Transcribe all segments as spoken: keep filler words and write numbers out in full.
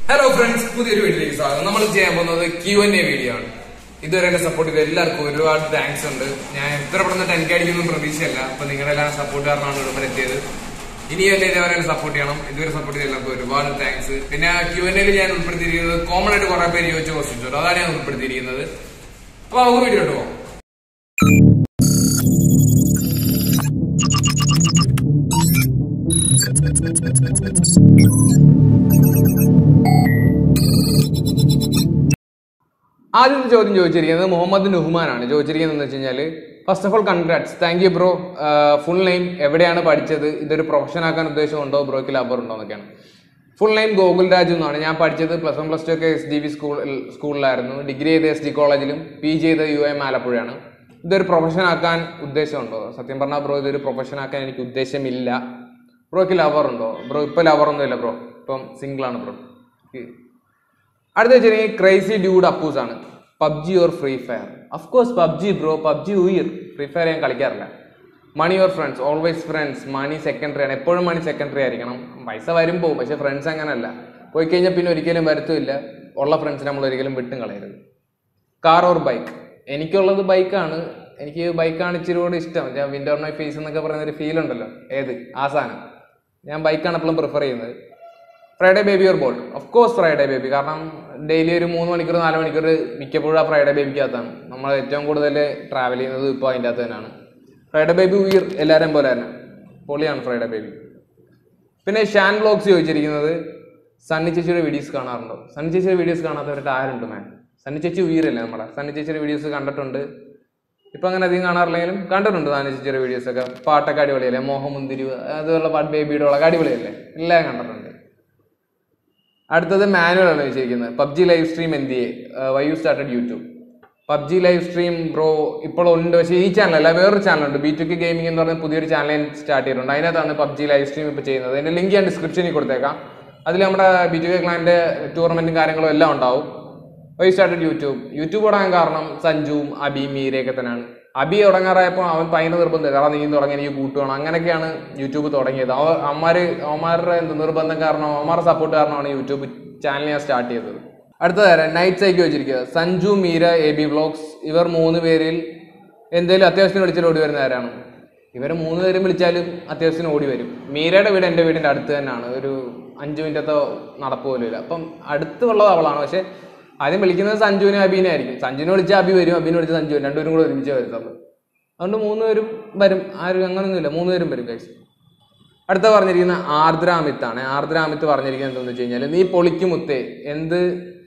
Hello friends, പുതിയൊരു വീഡിയോയിലേക്ക് സ്വാഗതം. നമ്മൾ ചെയ്യാൻ പോകുന്നത് ക്യൂ ആൻഡ് എ വീഡിയോ ആണ്. ഇതുവരെ എന്നെ സപ്പോർട്ട് ചെയ്ത എല്ലാവർക്കും ഒരുപാട് താങ്ക്സ് ഉണ്ട്. ഞാൻ എത്ര പെട്ടെന്ന് ടെൻ കെ അടിക്കൊന്നും പ്രതീക്ഷയല്ല. അപ്പൊ നിങ്ങളുടെ എല്ലാം സപ്പോർട്ട് കാരണമാണ് ഇവിടെ എത്തിയത്. ഇനിയും എന്നെ ഇതേവരെ സപ്പോർട്ട് ചെയ്യണം. ഇതുവരെ സപ്പോർട്ട് ചെയ്ത എല്ലാവർക്കും ഒരുപാട് താങ്ക്സ്. പിന്നെ ക്യൂ ആൻഡ് എയിൽ ഞാൻ ഉൾപ്പെടുത്തിയിരിക്കുന്നത് കോമൺ ആയിട്ട് കുറെ പേര് ചോദിച്ച ക്വസ്റ്റ്യൻസ് ഉണ്ട്, അതാണ് ഞാൻ ഉൾപ്പെടുത്തിയിരിക്കുന്നത്. അപ്പൊ നമുക്ക് വീഡിയോ ഇട്ട് പോകാം. ആദ്യത്തെ ചോദ്യം ചോദിച്ചിരിക്കുന്നത് മുഹമ്മദ് നുഹ്മാനാണ്. ചോദിച്ചിരിക്കുന്നത് വെച്ച് കഴിഞ്ഞാൽ, first of all congrats, thank you bro. Full name, എവിടെയാണ് പഠിച്ചത്, ഇതൊരു പ്രൊഫഷൻ ആക്കാൻ ഉദ്ദേശമുണ്ടോ, ബ്രോയ്ക്ക് ലബർ ഉണ്ടോ എന്നൊക്കെയാണ്. ഫുൾ നെയിം ഗോകുൽ രാജു എന്നാണ്. ഞാൻ പഠിച്ചത് പ്ലസ് വൺ പ്ലസ് ടു ഒക്കെ എസ് ഡി വി സ്കൂൾ സ്കൂളിലായിരുന്നു. ഡിഗ്രി ചെയ്ത് എസ് ഡി കോളേജിലും പി ജി ചെയ്ത് യു എം ആലപ്പുഴയാണ്. ഇതൊരു പ്രൊഫഷൻ ആക്കാൻ ഉദ്ദേശമുണ്ടോ? സത്യം പറഞ്ഞാൽ ബ്രോ ഇതൊരു പ്രൊഫഷൻ ആക്കാൻ എനിക്ക് ഉദ്ദേശമില്ല. ബ്രോയ്ക്ക് ലവർ ഉണ്ടോ? ബ്രോ ഇപ്പം ലവറൊന്നും ഇല്ല ബ്രോ, ഇപ്പം സിംഗിളാണ് ബ്രോ. അടുത്ത വെച്ചിട്ടുണ്ടെങ്കിൽ ക്രൈസി ഡ്യൂഡ് അപ്പൂസ് ആണ്. PUBG or free fire? Of course PUBG bro, PUBG ഉയർ. ഫ്രീ ഫയർ ഞാൻ കളിക്കാറില്ല. Money or friends? Always friends. Money secondary ആണ്, എപ്പോഴും മണി സെക്കൻഡറി ആയിരിക്കണം. പൈസ വരും പോകും, പക്ഷെ ഫ്രണ്ട്സ് അങ്ങനല്ല. പോയി കഴിഞ്ഞാൽ പിന്നെ ഒരിക്കലും വരത്തുമില്ല. ഉള്ള ഫ്രണ്ട്സിനെ നമ്മൾ ഒരിക്കലും വിട്ടും കളയരുത്. Car or bike? എനിക്കുള്ളത് ബൈക്കാണ്. എനിക്ക് ബൈക്കാണ് ഇച്ചിരി കൂടെ ഇഷ്ടം. ഞാൻ വിൻഡോർ മൈ ഫേസ് എന്നൊക്കെ പറയുന്നൊരു ഫീൽ ഉണ്ടല്ലോ, ഏത് ആ സാധനം. ഞാൻ ബൈക്കാണ് എപ്പോഴും പ്രിഫർ ചെയ്യുന്നത്. Friday baby or bolt? Of course Friday baby. കാരണം ഡെയിലി ഒരു മൂന്ന് മണിക്കൂർ നാല് മണിക്കൂർ മിക്കപ്പോഴും ആ ഫ്രൈഡേ ബേബിക്കകത്താണ് നമ്മൾ ഏറ്റവും കൂടുതൽ ട്രാവൽ ചെയ്യുന്നത്. ഇപ്പോൾ അതിൻ്റെ അകത്ത് തന്നെയാണ്. ഫ്രൈഡേ ബേബി ഉയർ എല്ലാവരും പോലെ തന്നെ പൊളിയാണ് ഫ്രൈഡേ ബേബി. പിന്നെ ഷാൻ വ്ലോഗ്സ് ചോദിച്ചിരിക്കുന്നത്, സണ്ണി ചേച്ചിയുടെ വീഡിയോസ് കാണാറുണ്ടോ? സണ്ണി ചേച്ചിയുടെ വീഡിയോസ് കാണാത്തവരുടെ ആരുണ്ട് മാൻ? സണ്ണി ചേച്ചി ഉയരല്ലേ നമ്മുടെ. സണ്ണി ചേച്ചിയുടെ വീഡിയോസ് കണ്ടിട്ടുണ്ട്. ഇപ്പം അങ്ങനെ അധികം കാണാറില്ലെങ്കിലും കണ്ടിട്ടുണ്ട് സണ്ണി ചേച്ചിയുടെ വീഡിയോസൊക്കെ. പാട്ടൊക്കെ അടിപൊളിയല്ലേ, മോഹമുന്തിരി അതുപോലുള്ള പാട്ട്, ബേബിയുടെ ഉള്ള അടിപൊളിയല്ലേ, എല്ലാം കണ്ടിട്ടുണ്ട്. അടുത്തത് മാനുവൽ ആണ് ചോദിച്ചിരിക്കുന്നത്. പബ്ജി ലൈവ് സ്ട്രീം എന്ത് ചെയ്യേ, why you started YouTube? PUBG live stream bro ഇപ്പോൾ ഉണ്ട്, പക്ഷേ ഈ ചാനലല്ല, വേറൊരു ചാനലുണ്ട്, ബി ടു കെ ഗെയിമിംഗ് എന്ന് പറഞ്ഞ പുതിയൊരു ചാനൽ ഞാൻ സ്റ്റാർട്ട് ചെയ്തിട്ടുണ്ട്. അതിനകത്താണ് പബ്ജി ലൈവ് സ്ട്രീം ഇപ്പോൾ ചെയ്യുന്നത്. അതിൻ്റെ ലിങ്ക് ഞാൻ ഡിസ്ക്രിപ്ഷനിൽ കൊടുത്തേക്കാം. അതിൽ നമ്മുടെ ബി ടു കെ ക്ലാൻ്റെ ടൂർണമെൻറ്റും കാര്യങ്ങളും എല്ലാം ഉണ്ടാവും. Y started YouTube? യൂട്യൂബ് തുടങ്ങാൻ കാരണം സഞ്ജുവും അബിയും മീരയൊക്കെ തന്നെയാണ്. അബി തുടങ്ങാറായപ്പോൾ അവൻ പൈന നിർബന്ധം, കാരണം നീ തുടങ്ങി എനിക്ക് കൂട്ടുവേണം, അങ്ങനെയൊക്കെയാണ് യൂട്യൂബ് തുടങ്ങിയത്. അവ അവന്മാർ അവന്മാരുടെ എന്ത് നിർബന്ധം കാരണം, അവന്മാരുടെ സപ്പോർട്ട് കാരണമാണ് യൂട്യൂബ് ചാനൽ ഞാൻ സ്റ്റാർട്ട് ചെയ്തത്. അടുത്തത് നൈറ്റ് സൈക്ക് വെച്ചിരിക്കുക. Sanju, Meera, A B vlogs, ഇവർ മൂന്ന് പേരിൽ എന്തെങ്കിലും അത്യാവശ്യത്തിന് വിളിച്ചാൽ ഓടി വരുന്ന ആരാണ്? ഇവർ മൂന്ന് പേരും വിളിച്ചാലും അത്യാവശ്യത്തിന് ഓടി വരും. മീരയുടെ വീട് എൻ്റെ വീടിൻ്റെ അടുത്ത് തന്നെയാണ്, ഒരു അഞ്ച് മിനിറ്റത്തെ നടപ്പ് പോലും ഇല്ല. അപ്പം അടുത്തുള്ളത് അവളാണ്. പക്ഷേ ആദ്യം വിളിക്കുന്നത് സഞ്ജുവിനെ അബീനെ ആയിരിക്കും. സഞ്ജുവിനെ വിളിച്ചാൽ അബി വരും, അബീനെ വിളിച്ചാൽ സഞ്ജു വരും, രണ്ടുപേരും കൂടെ ഒരുമിച്ച് വരുത്തുള്ളൂ. അതുകൊണ്ട് മൂന്ന് പേരും വരും. ആരും അങ്ങനൊന്നുമില്ല, മൂന്ന് പേരും വരും ഗൈസ്. അടുത്ത പറഞ്ഞിരിക്കുന്ന ആർദ്ര അമിത്താണ്. ആർദ്ര അമിത്ത് പറഞ്ഞിരിക്കുന്നത് എന്താണെന്ന് വെച്ച് കഴിഞ്ഞാൽ, നീ പൊളിക്കുമുത്തേ എന്ത്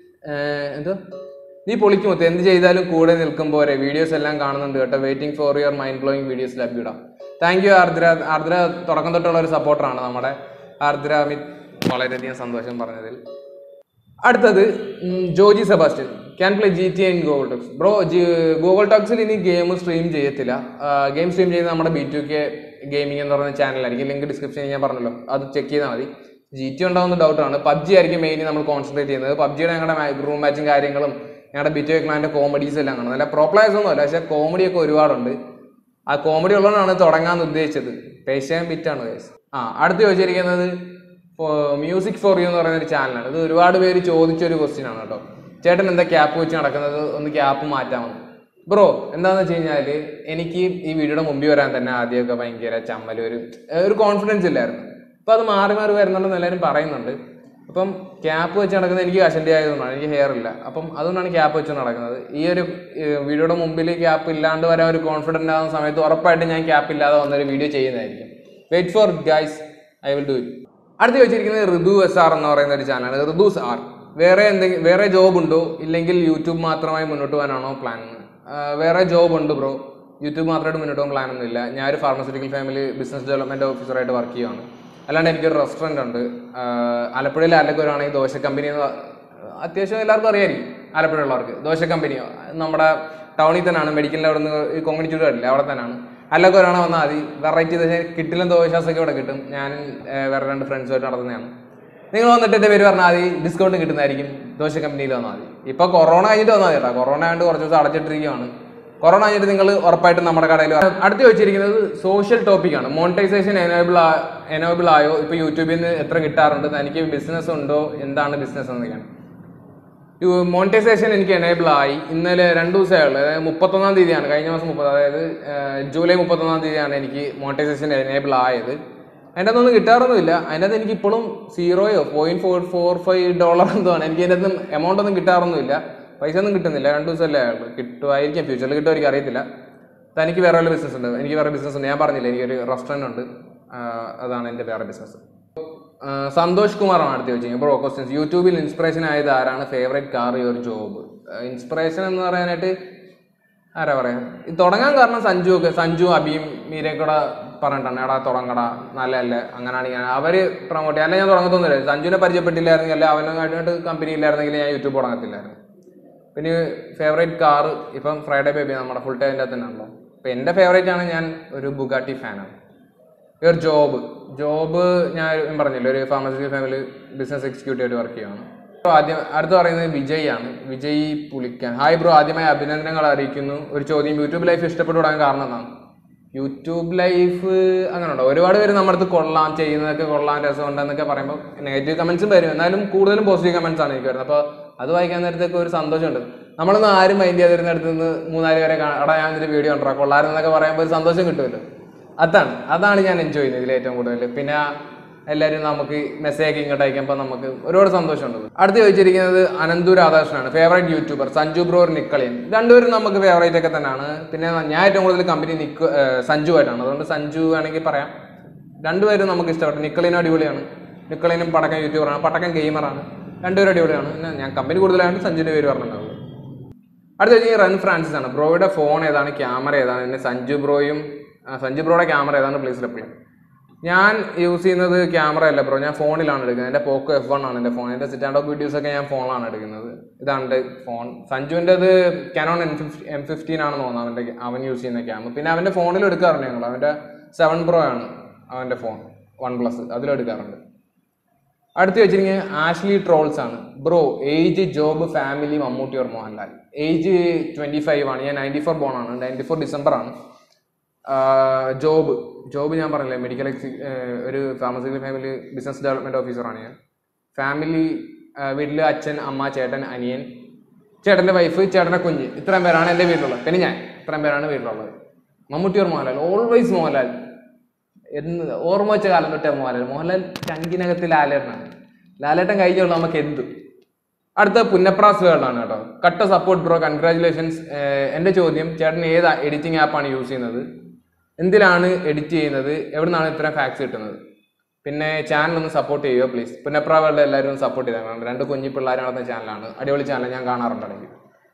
എന്തോ നീ പൊളിക്കുമുത്തേ എന്ത് ചെയ്താലും കൂടെ നിൽക്കും പോരെ, വീഡിയോസ് എല്ലാം കാണുന്നുണ്ട് കേട്ടോ, waiting for your mind blowing videos ലഭ്യടാ. Thank you Ardra. ആർദ്ര തുടക്കം തൊട്ടുള്ള ഒരു സപ്പോർട്ടറാണ് നമ്മുടെ ആർദ്ര അമിത്. വളരെയധികം സന്തോഷം പറഞ്ഞതിൽ. അടുത്തത് Joji Sebastian. Can play G T in Google talks? Bro Google ടോക്സിൽ ഇനി ഗെയിം സ്ട്രീം ചെയ്യത്തില്ല. ഗെയിം സ്ട്രീം ചെയ്യുന്നത് നമ്മുടെ ബി ടു കെ ഗെയിമിംഗ് എന്ന് പറയുന്ന ചാനലായിരിക്കും. ലിങ്ക് ഡിസ്ക്രിപ്ഷനിൽ ഞാൻ പറഞ്ഞല്ലോ, അത് ചെക്ക് ചെയ്താൽ മതി. ജി ടി ഉണ്ടാവുന്ന ഡൗട്ടാണ്. പബ്ജി ആയിരിക്കും മെയിൻലി നമ്മൾ കോൺസെൻട്രേറ്റ് ചെയ്യുന്നത്. പബ്ജിയുടെ ഞങ്ങളുടെ റൂം മാച്ചും കാര്യങ്ങളും ഞങ്ങളുടെ ബി ടു കെ ക്ലാൻ്റെ കോമഡീസ് എല്ലാം കാണുന്നത്. അല്ല പ്രോ പ്ലേയേഴ്സ് ഒന്നും അല്ല, പക്ഷേ കോമഡിയൊക്കെ ഒരുപാടുണ്ട്. ആ കോമഡി ഉള്ളതാണ് തുടങ്ങാൻ ഉദ്ദേശിച്ചത്. പേശാൻ ബിറ്റാണ് കേസ്. ആ അടുത്ത് ചോദിച്ചിരിക്കുന്നത് മ്യൂസിക് ഫോർ യു എന്ന് പറയുന്ന ഒരു ചാനലാണ്. ഇത് ഒരുപാട് പേര് ചോദിച്ചൊരു ക്വസ്റ്റ്യൻ ആണ് കേട്ടോ. ചേട്ടൻ എന്താ ക്യാപ്പ് വെച്ച് നടക്കുന്നത്, ഒന്ന് ക്യാപ്പ് മാറ്റാമെന്ന്? ബ്രോ എന്താണെന്ന് വെച്ച് കഴിഞ്ഞാൽ, എനിക്ക് ഈ വീഡിയോയുടെ മുമ്പിൽ വരാൻ തന്നെ ആദ്യമൊക്കെ ഭയങ്കര ചമ്മൽ, ഒരു ഒരു കോൺഫിഡൻസ് ഇല്ലായിരുന്നു. അപ്പോൾ അത് മാറി മാറി വരുന്നുണ്ടെന്ന് എല്ലാവരും പറയുന്നുണ്ട്. അപ്പം ക്യാപ്പ് വെച്ച് നടക്കുന്നത് എനിക്ക് കഷണ്ടി ആയതുകൊണ്ടാണ്, എനിക്ക് ഹെയർ ഇല്ല. അപ്പം അതുകൊണ്ടാണ് ക്യാപ്പ് വെച്ച് നടക്കുന്നത്. ഈ ഒരു വീഡിയോയുടെ മുമ്പിൽ ക്യാപ്പ് ഇല്ലാണ്ട് വരാൻ ഒരു കോൺഫിഡൻ്റ് ആകുന്ന സമയത്ത് ഉറപ്പായിട്ടും ഞാൻ ക്യാപ്പ് ഇല്ലാതെ വന്നൊരു വീഡിയോ ചെയ്യുന്നതായിരിക്കും. Wait for guys, I will do it. അടുത്ത് വെച്ചിരിക്കുന്നത് ഋതു എസ് ആർ എന്ന് പറയുന്ന ഒരു ചാനലാണ്. ഋതു ആർ വേറെ എന്തെങ്കിലും വേറെ ജോബ് ഉണ്ടോ, ഇല്ലെങ്കിൽ യൂട്യൂബ് മാത്രമായി മുന്നോട്ട് പോകാനാണോ പ്ലാൻ? വേറെ ജോബ് ഉണ്ട് ബ്രോ, യൂട്യൂബ് മാത്രമായിട്ട് മുന്നോട്ട് പോകാൻ പ്ലാൻ ഒന്നുമില്ല. ഞാനൊരു ഫാർമസ്യൂട്ടിക്കൽ ഫാമിലി ബിസിനസ് ഡെവലപ്മെൻറ്റ് ഓഫീസറായിട്ട് വർക്ക് ചെയ്യുകയാണ്. അല്ലാണ്ട് എനിക്കൊരു റെസ്റ്റോറൻറ്റ് ഉണ്ട് ആലപ്പുഴയിൽ. ആലപ്പുഴയാണെങ്കിൽ ദോശ കമ്പനി എന്ന് അത്യാവശ്യം എല്ലാവർക്കും അറിയായിരിക്കും. ആലപ്പുഴയുള്ളവർക്ക് ദോശ കമ്പനി നമ്മുടെ ടൗണിൽ തന്നെയാണ്. മെഡിക്കലിൻ്റെ അവിടെ നിന്ന് ഈ കോമ്യൂണിറ്റി വരില്ല, അവിടെ തന്നെയാണ്. അല്ലൊക്കെ ഒരാളെ വന്നാൽ മതി. വെറൈറ്റി കിട്ടില്ല ദോശാസൊക്കെ ഇവിടെ കിട്ടും. ഞാൻ വേറെ രണ്ട് ഫ്രണ്ട്സുമായിട്ട് നടത്തുന്നതാണ്. നിങ്ങൾ വന്നിട്ട് എൻ്റെ പേര് പറഞ്ഞാൽ മതി, ഡിസ്കൗണ്ട് കിട്ടുന്നതായിരിക്കും. ദോശ കമ്പനിയിൽ വന്നാൽ മതി. ഇപ്പോൾ കൊറോണ കഴിഞ്ഞിട്ട് വന്നാൽ മതി കേട്ടോ. കൊറോണ ആയതുകൊണ്ട് കുറച്ച് ദിവസം അടച്ചിട്ടിരിക്കുകയാണ്. കൊറോണ കഴിഞ്ഞിട്ട് നിങ്ങൾ ഉറപ്പായിട്ടും നമ്മുടെ കടയിൽ. അടുത്ത് ചോദിച്ചിരിക്കുന്നത് സോഷ്യൽ ടോപ്പിക്കാണ്. മോണിറ്റൈസേഷൻ എനേബിൾ എനേബിൾ ആയോ? ഇപ്പോൾ യൂട്യൂബിൽ നിന്ന് എത്ര കിട്ടാറുണ്ട്? തനിക്ക് ബിസിനസ് ഉണ്ടോ? എന്താണ് ബിസിനസ് എന്നൊക്കെയാണ്. മോണിറ്റൈസേഷൻ എനിക്ക് എനേബിൾ ആയി. ഇന്നലെ രണ്ട് ദിവസമേ ഉള്ളൂ. അതായത് മുപ്പത്തൊന്നാം തീയതിയാണ്, കഴിഞ്ഞ മാസം മുപ്പത്, അതായത് ജൂലൈ മുപ്പത്തൊന്നാം തീയതിയാണ് എനിക്ക് മോണിറ്റൈസേഷൻ എനേബിൾ ആയത്. അതിൻ്റെ അകത്തൊന്നും കിട്ടാറൊന്നുമില്ല. അതിൻ്റെ അകത്ത് എനിക്ക് ഇപ്പോഴും സീറോയോ point four four five dollar എന്തോ ആണ്. എനിക്ക് അതിൻ്റെ അകത്ത് എമൗണ്ട് ഒന്നും കിട്ടാറൊന്നുമില്ല, പൈസ ഒന്നും കിട്ടുന്നില്ല. രണ്ട് ദിവസമല്ലേ ആയുള്ളൂ. കിട്ടുമായിരിക്കും, ഫ്യൂച്ചറിൽ കിട്ടും, എനിക്ക് അറിയത്തില്ല. തനിക്ക് വേറെ വല്ല ബിസിനസ് ഉണ്ട്? എനിക്ക് വേറെ ബിസിനസ് ഉണ്ട്, ഞാൻ പറഞ്ഞില്ല, എനിക്കൊരു റെസ്റ്റോറൻറ്റ് ഉണ്ട്, അതാണ് എൻ്റെ വേറെ ബിസിനസ്. സന്തോഷ് കുമാറാണ് അടുത്ത് ചോദിച്ചത്. Bro questions. യൂട്യൂബിൽ ഇൻസ്പിറേഷൻ ആയത് ആരാണ്? Favourite car, your job? Inspiration എന്ന് പറയാനായിട്ട് ആരാ പറയാ, ഇത് തുടങ്ങാൻ കാരണം സഞ്ജു ഒക്കെ, സഞ്ജു അബിയും മീരയൊക്കെ കൂടെ പറഞ്ഞിട്ടാണ്, എടാ തുടങ്ങടാ, നല്ലതല്ലേ, അങ്ങനെയാണെങ്കിൽ അവർ പ്രൊമോട്ട് ചെയ്യാൻ. അല്ല ഞാൻ തുടങ്ങത്തൊന്നുമില്ല. സഞ്ജുവിനെ പരിചയപ്പെട്ടില്ലായിരുന്നെങ്കിൽ, അല്ല അവനുമായിട്ട് കമ്പനി ഇല്ലായിരുന്നെങ്കിൽ ഞാൻ യൂട്യൂബ് തുടങ്ങത്തില്ലായിരുന്നു. പിന്നെ ഫേവറേറ്റ് കാർ ഇപ്പം ഫ്രൈഡേ ബേബി നമ്മുടെ ഫുൾ ടൈം തന്നെ ആണല്ലോ. അപ്പം എൻ്റെ ഫേവറേറ്റ് ആണ്, ഞാൻ ഒരു ബുഗാട്ടി ഫാനാണ്. ഒരു ജോബ് ജോബ് ഞാൻ പറഞ്ഞില്ല, ഒരു ഫാർമസ്യൂട്ടിക്കൽ ഫാമിലി ബിസിനസ് എക്സിക്യൂട്ടീവ് ആയിട്ട് വർക്ക് ചെയ്യുകയാണ്. ആദ്യം അടുത്ത് പറയുന്നത് വിജയ് ആണ്, വിജയ് പുലിക്കാൻ. ഹായ് ബ്രോ, ആദ്യമായി അഭിനന്ദനങ്ങൾ അറിയിക്കുന്നു. ഒരു ചോദ്യം, യൂട്യൂബ് ലൈഫ് ഇഷ്ടപ്പെട്ടു തുടങ്ങാൻ കാരണം എന്താണ്? യൂട്യൂബ് ലൈഫ് അങ്ങനെ ഉണ്ടോ? ഒരുപാട് പേര് നമ്മുടെ അടുത്ത് കൊള്ളാം, ചെയ്യുന്നതൊക്കെ കൊള്ളാം, രസമുണ്ടെന്നൊക്കെ പറയുമ്പോൾ നെഗറ്റീവ് കമൻസും വരും, എന്നാലും കൂടുതലും പോസിറ്റീവ് കമൻസ് ആണ് എനിക്ക് വരുന്നത്. അപ്പോൾ അത് വായിക്കാൻ നേരത്തേക്ക് ഒരു സന്തോഷമുണ്ട്. നമ്മളൊന്നും ആരും മൈൻഡ് ചെയ്യാതിരുന്നിടത്ത് നിന്ന് മൂന്നാല് പേരെ അടാ ഞാൻ ഇതിൻ്റെ വീഡിയോ ഉണ്ടാ കൊള്ളാരെന്നൊക്കെ പറയുമ്പോൾ ഒരു സന്തോഷം കിട്ടുമല്ലോ. അതാണ് അതാണ് ഞാൻ എൻജോയ് ചെയ്യുന്നത് ഇതിൽ ഏറ്റവും കൂടുതൽ. പിന്നെ എല്ലാവരും നമുക്ക് മെസ്സേജ് ഇങ്ങോട്ട് അയക്കുമ്പോൾ നമുക്ക് ഒരുപാട് സന്തോഷമുണ്ട്. അടുത്ത് ചോദിച്ചിരിക്കുന്നത് അനന്തു രാധാകൃഷ്ണനാണ്. ഫേവറേറ്റ് യൂട്യൂബർ സഞ്ജു ബ്രോ, നിക്കളിയൻ. രണ്ടുപേരും നമുക്ക് ഫേവറേറ്റ് ഒക്കെ തന്നെയാണ്. പിന്നെ ഞാൻ ഏറ്റവും കൂടുതൽ കമ്പനി നിക്ക് സഞ്ജു ആയിട്ടാണ്, അതുകൊണ്ട് സഞ്ജു ആണെങ്കിൽ പറയാം. രണ്ടുപേരും നമുക്ക് ഇഷ്ടപ്പെട്ടു. നിക്കളിയനും അടിപൊളിയാണ്, നിക്കളിയനും പടക്കം യൂട്യൂബറാണ്, പടക്കം ഗെയിമറാണ്, രണ്ടുപേരും അടിപൊളിയാണ്. പിന്നെ ഞാൻ കമ്പനി കൂടുതലായിട്ട് സഞ്ജുവിൻ്റെ പേര് പറഞ്ഞിട്ടുണ്ടാവുള്ളൂ. അടുത്ത കഴിഞ്ഞ് റൺ ഫ്രാൻസിസ് ആണ്. ബ്രോയുടെ ഫോൺ ഏതാണ്, ക്യാമറ ഏതാണ്? പിന്നെ സഞ്ജു ബ്രോയും സഞ്ജു ബ്രോയുടെ ക്യാമറ ഏതാണ്? Please reply. ഞാൻ യൂസ് ചെയ്യുന്നത് ക്യാമറ അല്ല ബ്രോ, ഞാൻ ഫോണിലാണ് എടുക്കുന്നത്. എൻ്റെ പോക്കോ എഫ് വൺ ആണ് എൻ്റെ ഫോൺ. എൻ്റെ സിറ്റ് ആൻഡ് ടോക്ക് വീഡിയോസ് ഒക്കെ ഞാൻ ഫോണിലാണ് എടുക്കുന്നത്. ഇതാണ് എൻ്റെ ഫോൺ. സഞ്ജുവിൻ്റെത് Canon M fifty M fifteen ആണെന്ന് തോന്നുന്നു അവൻ്റെ അവൻ യൂസ് ചെയ്യുന്ന ക്യാമറ. പിന്നെ അവൻ്റെ ഫോണിൽ എടുക്കാറുണ്ട് ഞങ്ങൾ. അവൻ്റെ സെവൻ പ്രോ ആണ് അവൻ്റെ ഫോൺ, വൺ പ്ലസ്, അതിലെടുക്കാറുണ്ട്. അടുത്ത് വെച്ചിരിക്കുന്നത് ആഷ്ലി ട്രോൾസ് ആണ്. Bro age, job, family, Mammootty or Mohanlal? Age twenty five ആണ്. ഞാൻ നയൻറ്റി ഫോർ ബോൺ ആണ്, നയൻറ്റി ഫോർ ഡിസംബർ ആണ്. ജോബ് ജോബ് ഞാൻ പറഞ്ഞില്ലേ, മെഡിക്കൽ എക്സി ഒരു ഫാർമസ്യൂട്ടിക്കൽ ഫാമിലി ബിസിനസ് ഡെവലപ്മെൻറ്റ് ഓഫീസറാണ് ഞാൻ. ഫാമിലി വീട്ടിൽ അച്ഛൻ, അമ്മ, ചേട്ടൻ, അനിയൻ, ചേട്ടൻ്റെ വൈഫ്, ചേട്ടൻ്റെ കുഞ്ഞ്, ഇത്രയും പേരാണ് എൻ്റെ വീട്ടിലുള്ളത്. പിന്നെ ഞാൻ, ഇത്രയും പേരാണ് വീട്ടിലുള്ളത്. മമ്മൂട്ടി ഓർ മോഹൻലാൽ? ഓൾവേസ് മോഹൻലാൽ. എന്ന് ഓർമ്മ വെച്ച കാലം തൊട്ടേ മോഹൻലാൽ. മോഹൻലാൽ ചങ്കിനകത്ത് ലാലേട്ടനാണ്. ലാലേട്ടൻ കഴിഞ്ഞുള്ള നമുക്ക് എന്ത്. അടുത്ത പുന്നപ്രാസ് വേൾഡാണ് കേട്ടോ. കട്ട സപ്പോർട്ട് ബ്രോ, കൺഗ്രാജുലേഷൻസ്. എൻ്റെ ചോദ്യം, ചേട്ടൻ ഏത് എഡിറ്റിംഗ് ആപ്പാണ് യൂസ് ചെയ്യുന്നത്? എന്തിനാണ് എഡിറ്റ് ചെയ്യുന്നത്? എവിടെ നിന്നാണ് ഇത്രയും ഫാക്സ് കിട്ടുന്നത്? പിന്നെ ചാനൽ ഒന്ന് സപ്പോർട്ട് ചെയ്യുക പ്ലീസ്. പുന്നപ്ര വേൾഡ് എല്ലാവരും സപ്പോർട്ട് ചെയ്തേക്കണം. രണ്ട് കുഞ്ഞി പിള്ളേർ നടത്തുന്ന ചാനലാണ്, അടിപൊളി ചാനൽ, ഞാൻ കാണാറുണ്ടെങ്കിൽ.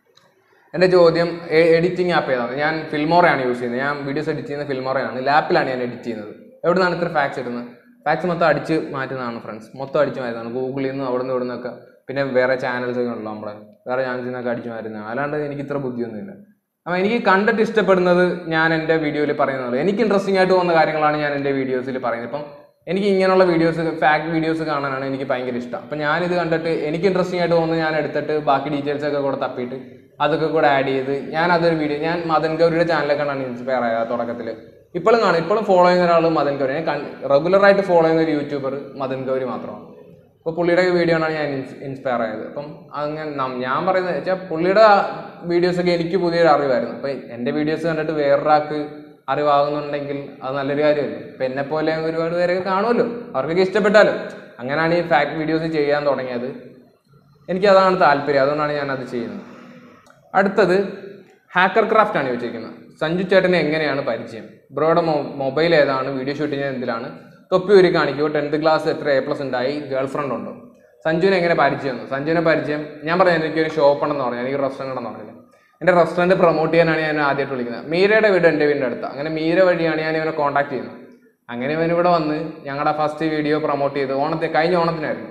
എൻ്റെ ചോദ്യം, എഡിറ്റിംഗ് ആപ്പ് ഏതാണ്? ഞാൻ ഫിൽമോറയാണ് യൂസ് ചെയ്യുന്നത്. ഞാൻ വീഡിയോസ് എഡിറ്റ് ചെയ്യുന്ന ഫിൽമോറയാണ്. ലാപ്പിലാണ് ഞാൻ എഡിറ്റ് ചെയ്യുന്നത്. എവിടെ നിന്നാണ് ഇത്ര ഫാക്സ് കിട്ടുന്നത്? ഫാക്സ് മൊത്തം അടിച്ച് മാറ്റുന്നതാണ് ഫ്രണ്ട്സ്, മൊത്തം അടിച്ച് മാറ്റുന്നതാണ്. ഗൂഗിളിൽ നിന്ന് അവിടെ നിന്ന് ഇവിടെ നിന്നൊക്കെ, പിന്നെ വേറെ ചാനൽസ് ഒക്കെ ഉണ്ടല്ലോ നമ്മളെ, വേറെ ചാനൽസിൽ നിന്നൊക്കെ അടിച്ച് മാറ്റുന്നതാണ്. അല്ലാണ്ട് എനിക്ക് ഇത്ര ബുദ്ധിയൊന്നുമില്ല. അപ്പോൾ എനിക്ക് കണ്ടിട്ട് ഇഷ്ടപ്പെടുന്നത് ഞാൻ എൻ്റെ വീഡിയോയിൽ പറയുന്നത്, എനിക്ക് ഇൻട്രസ്റ്റിംഗ് ആയിട്ട് തോന്നുന്ന കാര്യങ്ങളാണ് ഞാൻ എൻ്റെ വീഡിയോസിൽ പറയുന്നത്. ഇപ്പം എനിക്ക് ഇങ്ങനെയുള്ള വീഡിയോസ്, ഫാക്ട് വീഡിയോസ് കാണാനാണ് എനിക്ക് ഭയങ്കര ഇഷ്ടം. അപ്പം ഞാനിത് കണ്ടിട്ട് എനിക്ക് ഇൻട്രസ്റ്റിംഗ് ആയിട്ട് തോന്നുന്നത് ഞാൻ എടുത്തിട്ട് ബാക്കി ഡീറ്റെയിൽസ് ഒക്കെ കൂടെ തപ്പിയിട്ട് അതൊക്കെ കൂടെ ആഡ് ചെയ്ത് ഞാൻ അതൊരു വീഡിയോ, ഞാൻ മദൻ ഗൗരിയുടെ ചാനലൊക്കെയാണ് ഇൻസ്പയർ ആയത് തുടക്കത്തിൽ. ഇപ്പോഴും കാണും, ഇപ്പോഴും ഫോളോ ചെയ്യുന്ന ഒരാൾ മദൻ ഗൗരി. ഞാൻ റെഗുലറായിട്ട് ഫോളോ ചെയ്യുന്ന ഒരു യൂട്യൂബർ മദൻ ഗൗരി മാത്രമാണ്. അപ്പോൾ പുള്ളിയുടെ വീഡിയോ ആണ് ഞാൻ ഇൻസ്പയർ ആയത്. അപ്പം അങ്ങനെ ഞാൻ പറയുന്നത് വെച്ചാൽ പുള്ളിയുടെ വീഡിയോസൊക്കെ എനിക്ക് പുതിയൊരു അറിവായിരുന്നു. അപ്പം എൻ്റെ വീഡിയോസ് കണ്ടിട്ട് വേറൊരാൾക്ക് അറിവാകുന്നുണ്ടെങ്കിൽ അത് നല്ലൊരു കാര്യമല്ലേ. ഇപ്പം എന്നെപ്പോലെ ഒരുപാട് പേരൊക്കെ കാണുമല്ലോ, അവർക്കൊക്കെ ഇഷ്ടപ്പെട്ടാലോ. അങ്ങനെയാണ് ഈ ഫാക്ട് വീഡിയോസ് ചെയ്യാൻ തുടങ്ങിയത്. എനിക്കതാണ് താല്പര്യം, അതുകൊണ്ടാണ് ഞാനത് ചെയ്യുന്നത്. അടുത്തത് ഹാക്കർ ക്രാഫ്റ്റ് ആണ് ചോദിച്ചിരിക്കുന്നത്. സഞ്ജു ചേട്ടനെ എങ്ങനെയാണ് പരിചയം? ബ്രോയുടെ മൊബൈൽ ഏതാണ്? വീഡിയോ ഷൂട്ട് ചെയ്യുന്നത് എന്തിലാണ്? തൊപ്പി ഒരു കാണിക്കുമോ? ടെൻത്ത് ക്ലാസ് എത്ര എ പ്ലസ് ഉണ്ടായി? ഗേൾ ഫ്രണ്ട് ഉണ്ടോ? സഞ്ജുവിനെ എങ്ങനെ പരിചയം? സഞ്ജുവിനെ പരിചയം ഞാൻ പറയാം, എനിക്കൊരു ഷോപ്പ് ഉണ്ടെന്ന് പറഞ്ഞു, എനിക്ക് റെസ്റ്റോറൻറ്റ് ഉണ്ടെന്ന് പറഞ്ഞില്ല. എൻ്റെ റെസ്റ്റോറൻറ്റ് പ്രൊമോട്ട് ചെയ്യാനാണ് ഞാൻ ആദ്യമായിട്ട് വിളിക്കുന്നത്. മീരയുടെ വീട് എൻ്റെ വീടിൻ്റെ അടുത്ത്. അങ്ങനെ മീര വഴിയാണ് ഞാൻ ഇവനെ കോൺടാക്ട് ചെയ്യുന്നത്. അങ്ങനെ ഇവൻ ഇവിടെ വന്ന് ഞങ്ങളുടെ ഫസ്റ്റ് വീഡിയോ പ്രൊമോട്ട് ചെയ്ത് ഓണത്തിന്, കഴിഞ്ഞ ഓണത്തിനായിരുന്നു.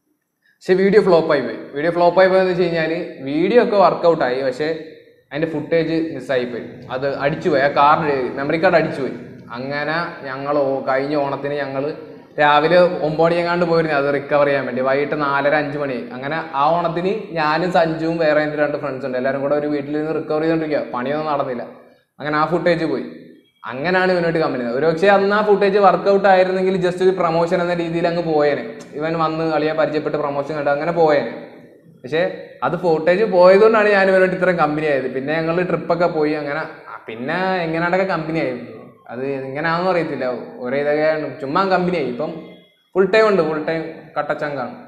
പക്ഷെ വീഡിയോ ഫ്ലോപ്പായി പോയി. വീഡിയോ ഫ്ലോപ്പായി പോയെന്ന് വെച്ച് കഴിഞ്ഞാൽ വീഡിയോ ഒക്കെ വർക്കൗട്ടായി, പക്ഷേ അതിൻ്റെ ഫുട്ടേജ് മിസ്സായിപ്പോയി. അത് അടിച്ചുപോയി, ആ കാർഡ് മെമ്മറി കാർഡ് അടിച്ചുപോയി. അങ്ങനെ ഞങ്ങൾ കഴിഞ്ഞ ഓണത്തിന് ഞങ്ങൾ രാവിലെ ഒമ്പത് മണിയെങ്ങാണ്ട് പോയിരുന്നു അത് റിക്കവർ ചെയ്യാൻ വേണ്ടി. വൈകിട്ട് നാലര അഞ്ച് മണി. അങ്ങനെ ആ ഓണത്തിന് ഞാനും സഞ്ജുവും വേറെ എൻ്റെ രണ്ട് ഫ്രണ്ട്സ് ഉണ്ട്, എല്ലാവരും കൂടെ ഒരു വീട്ടിൽ നിന്ന് റിക്കവർ ചെയ്തോണ്ടിരിക്കുക. പണിയൊന്നും നടന്നില്ല. അങ്ങനെ ആ ഫുട്ടേജ് പോയി. അങ്ങനെയാണ് ഇവനോട്ട് കമ്പനി. ഒരു പക്ഷേ അന്ന് ആ ഫുട്ടേജ് വർക്കൗട്ട് ആയിരുന്നെങ്കിൽ ജസ്റ്റ് ഒരു പ്രൊമോഷൻ എന്ന രീതിയിൽ അങ്ങ് പോയേനെ. ഇവൻ വന്ന് കളിയെ പരിചയപ്പെട്ട് പ്രൊമോഷൻ കണ്ട് അങ്ങനെ പോയേനെ. പക്ഷേ അത് ഫുട്ടേജ് പോയതുകൊണ്ടാണ് ഞാൻ ഇവനോട്ട് ഇത്രയും കമ്പനി ആയത്. പിന്നെ ഞങ്ങൾ ട്രിപ്പൊക്കെ പോയി. അങ്ങനെ പിന്നെ എങ്ങനെയാണ്ടൊക്കെ കമ്പനി ആയി. അത് എങ്ങനെയാണെന്നും അറിയത്തില്ല, ഒരേ ഇതൊക്കെ ചുമ്മാ കമ്പനി ആയി. ഇപ്പം ഫുൾ ടൈം ഉണ്ട്, ഫുൾ ടൈം കട്ടച്ചങ്കാണ്.